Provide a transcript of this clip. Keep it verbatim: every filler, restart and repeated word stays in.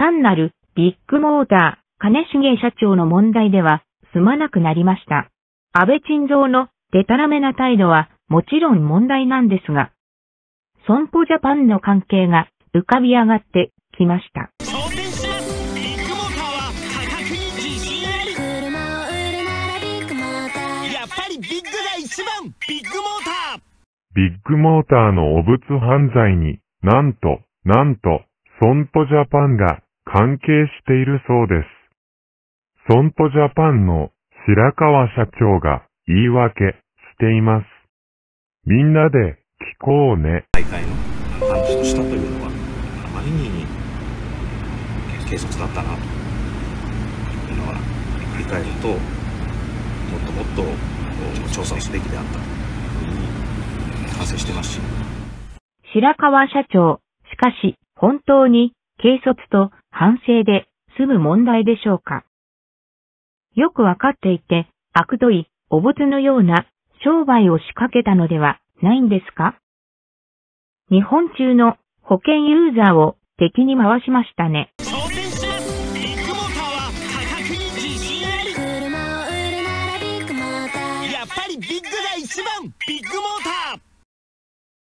単なるビッグモーター、兼重社長の問題では済まなくなりました。安倍晋三のデタラメな態度はもちろん問題なんですが、損保ジャパンの関係が浮かび上がってきました。 挑戦します。ビッグモーターは価格に自信あり。車を売るならビッグモーター。やっぱりビッグが一番。ビッグモーター。 ビッグモーターの汚物犯罪になんと、なんと、損保ジャパンが関係しているそうです。損保ジャパンの白川社長が言い訳しています。みんなで聞こうね。 大会の話としたというのは、あまりに軽率だったなというのは振り返ると、もっともっと調査をすべきであったというふうに反省してますし。 白川社長、しかし本当に軽率と反省で済む問題でしょうか。よくわかっていて、悪どい汚物のような商売を仕掛けたのではないんですか？日本中の保険ユーザーを敵に回しましたね。